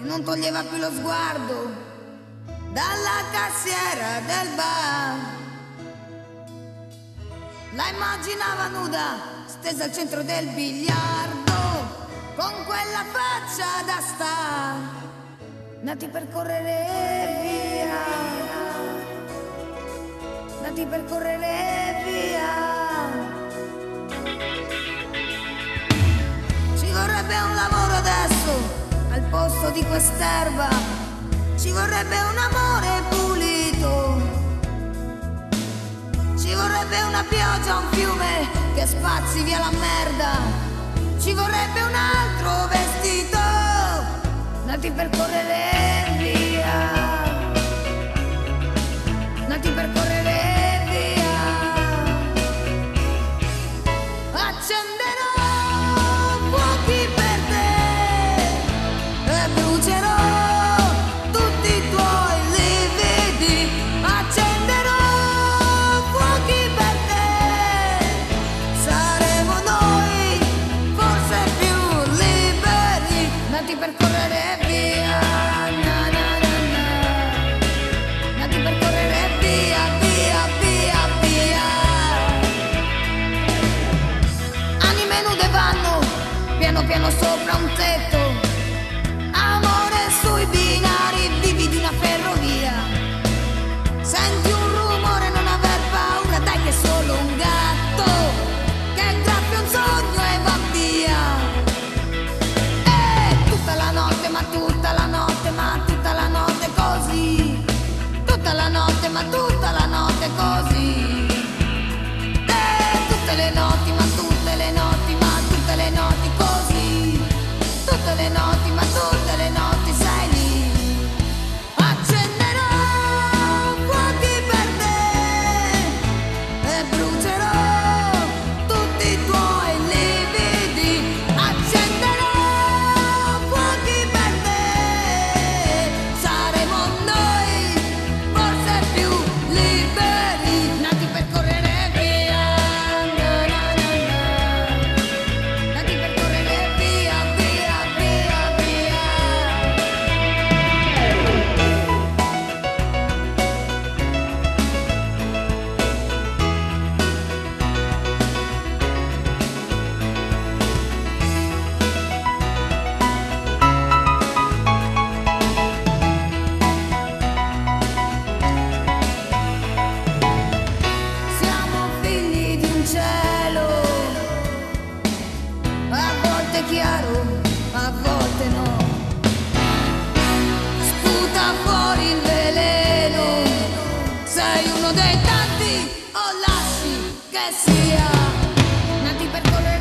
non toglieva più lo sguardo dalla cassiera del bar. La immaginava nuda, stesa al centro del biliardo, con quella faccia da star, nati per correre via, nati per correre via. Ci vorrebbe un lavoro adesso al posto di quest'erba, ci vorrebbe un amore pulito, ci vorrebbe una pioggia, un fiume che spazzi via la merda, ci vorrebbe un altro vestito, nati per correre via, nati per correre via. Accenderò fuochi per te e brucerò tutti i tuoi lividi. Accenderò fuochi per te, saremo noi forse più liberi, nati per correre via, na, na, na, na. Nati per correre via, via, via, via. Anime nude vanno piano piano sopra un tetto, amore sui binari vivi di una ferrovia. Senti un rumore, non aver paura, dai che è solo un gatto che graffia un sogno e va via. E tutta la notte, ma tutta la notte, ma tutta la notte così, tutta la notte, ma tutta la notte così. E tutte le notti, ma tutte le notti, ma tutte le notti così, tutte le notti, ma tutte le notti sei lì. Accenderò fuochi per te e brucerò tutti i tuoi lividi. Accenderò fuochi per te, saremo noi forse più liberi, nati per correre via, na, na, na, na. Nati per correre via, via, via, via. Siamo figli di un cielo, a volte chiaro, a volte no. Sputa fuori il veleno, sei uno dei tanti o lasci che sia, nati per correre